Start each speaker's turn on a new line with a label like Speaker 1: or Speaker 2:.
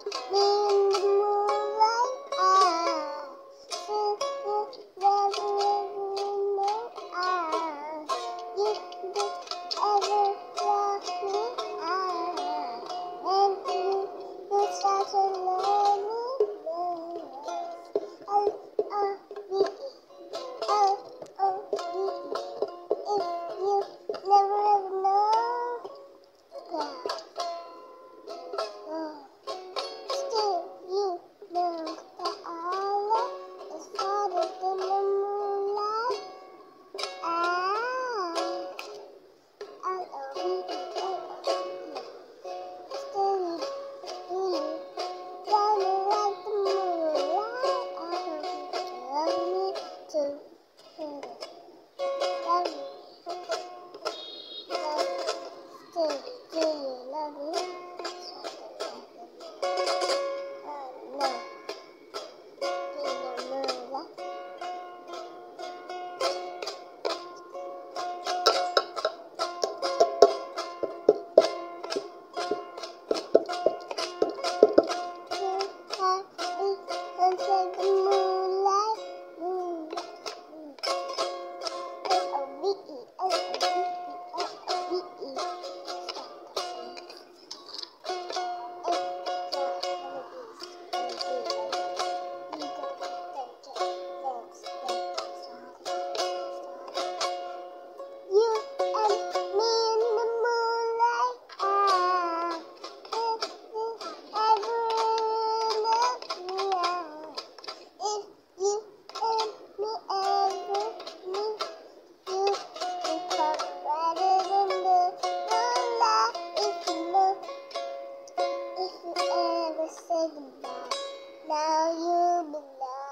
Speaker 1: me in the moonlight. See you never know. You did ever love me. And you're such a lonely L-O-V-E, L-O-V-E. If you never ever know, still you know that our love is farther than the moonlight. L-O-V-E, L-O-V-E. Still you love me like the moonlight. I hope you love me too. Love me. Still, do you love me? No. In the moonlight. You have me until the moonlight. L-O-V-E, L-O-V-E, L-O-V-E. You and me in the moonlight. If you ever love me, if you and me ever meet, you will come brighter than the moonlight. If you look, if you ever say goodbye, now you'll be loved.